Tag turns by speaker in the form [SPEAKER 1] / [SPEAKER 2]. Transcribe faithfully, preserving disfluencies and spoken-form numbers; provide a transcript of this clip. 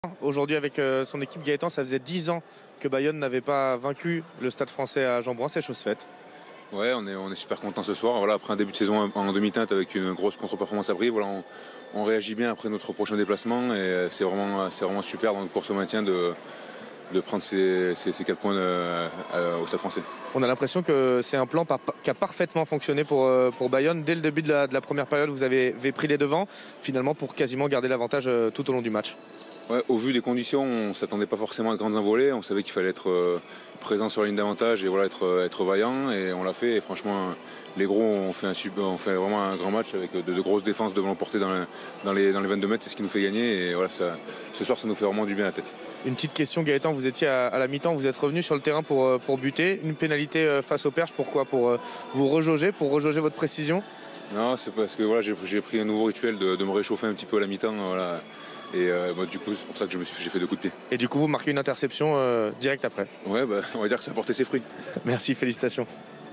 [SPEAKER 1] Aujourd'hui avec euh, son équipe Gaëtan, ça faisait dix ans que Bayonne n'avait pas vaincu le Stade Français à Jean-Brouin, c'est chose faite.
[SPEAKER 2] Ouais, on est, on est super content ce soir. Voilà, après un début de saison en demi-teinte avec une grosse contre-performance à Brive, voilà, on, on réagit bien après notre prochain déplacement et c'est vraiment, c'est vraiment super dans le course au maintien de, de prendre ces, ces, ces quatre points euh, euh, au Stade Français.
[SPEAKER 1] On a l'impression que c'est un plan par, qui a parfaitement fonctionné pour, euh, pour Bayonne. Dès le début de la, de la première période, vous avez, avez pris les devants, finalement pour quasiment garder l'avantage euh, tout au long du match.
[SPEAKER 2] Ouais, au vu des conditions, on ne s'attendait pas forcément à de grandes envolées. On savait qu'il fallait être euh, présent sur la ligne d'avantage et voilà, être, être vaillant. Et on l'a fait. Et franchement, les gros ont fait, un super, ont fait vraiment un grand match avec de, de grosses défenses devant portée dans, le, dans, les, dans les vingt-deux mètres. C'est ce qui nous fait gagner. Et voilà, ça, ce soir, ça nous fait vraiment du bien à la tête.
[SPEAKER 1] Une petite question, Gaëtan, vous étiez à, à la mi-temps, vous êtes revenu sur le terrain pour, pour buter. Une pénalité face au Perche, pourquoi? Pour vous rejauger, pour rejauger votre précision?
[SPEAKER 2] Non, c'est parce que voilà, j'ai pris un nouveau rituel de, de me réchauffer un petit peu à la mi-temps. Voilà. Et euh, bah, du coup, c'est pour ça que j'ai fait deux coups de pied.
[SPEAKER 1] Et du coup, vous marquez une interception euh, direct après.
[SPEAKER 2] Ouais, bah, on va dire que ça a porté ses fruits.
[SPEAKER 1] Merci, félicitations.